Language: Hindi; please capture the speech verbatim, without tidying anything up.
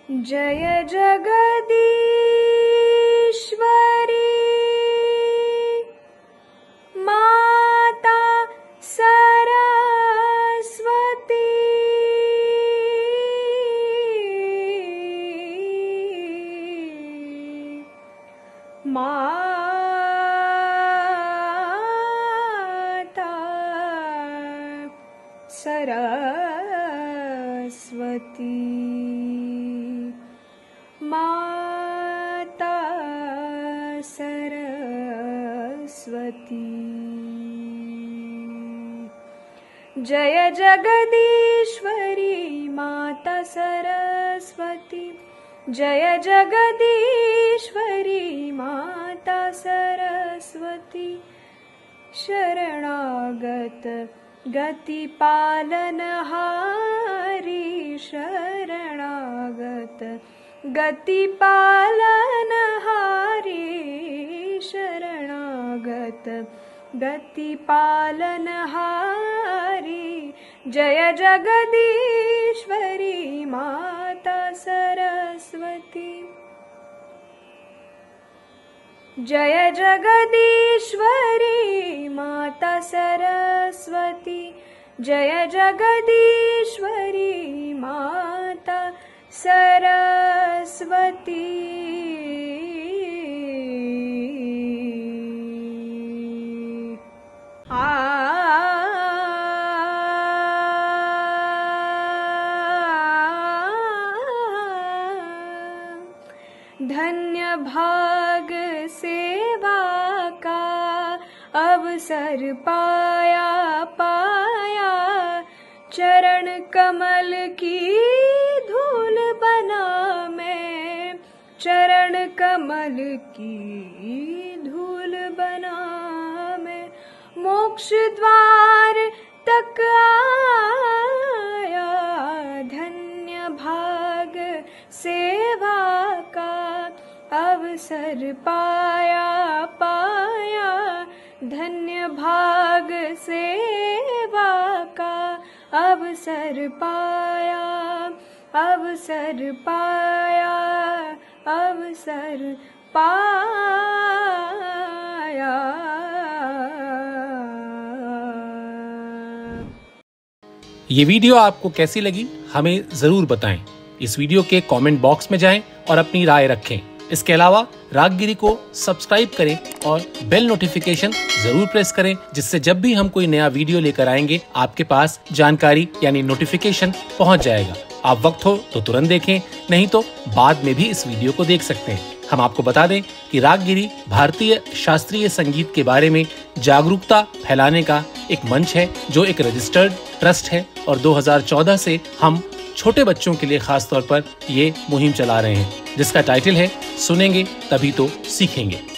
जय जगदीश्वरी माता सरस्वती, माता सरस्वती, माता सरस्वती। जय जगदीश्वरी माता सरस्वती, जय जगदीश्वरी माता सरस्वती। शरणागत गति पालनहारी, शरणागत गति पालनहारी, शरणागत गति पालनहारी। जय जगदीश्वरी माता सरस्वती, जय जगदीश्वरी माता सरस्वती, जय जगदीश्वरी माता सरस्वती। आ धन्य भाग सेवा का अवसर पाया पाया, चरण कमल की धूल बना मैं, चरण कमल की धूल बना मैं। मोक्ष द्वार तक आया, धन्य भाग सेवा का अवसर पाया पाया, धन्य भाग सेवा का अवसर पाया, अवसर पाया, अवसर पाया। ये वीडियो आपको कैसी लगी हमें जरूर बताएं। इस वीडियो के कमेंट बॉक्स में जाएं और अपनी राय रखें। इसके अलावा रागगिरी को सब्सक्राइब करें और बेल नोटिफिकेशन जरूर प्रेस करें, जिससे जब भी हम कोई नया वीडियो लेकर आएंगे आपके पास जानकारी यानी नोटिफिकेशन पहुंच जाएगा। आप वक्त हो तो तुरंत देखें, नहीं तो बाद में भी इस वीडियो को देख सकते हैं। हम आपको बता दें कि रागगिरी भारतीय शास्त्रीय संगीत के बारे में जागरूकता फैलाने का एक मंच है, जो एक रजिस्टर्ड ट्रस्ट है, और दो हज़ार चौदह से हम छोटे बच्चों के लिए खास तौर पर ये मुहिम चला रहे हैं, जिसका टाइटल है सुनेंगे तभी तो सीखेंगे।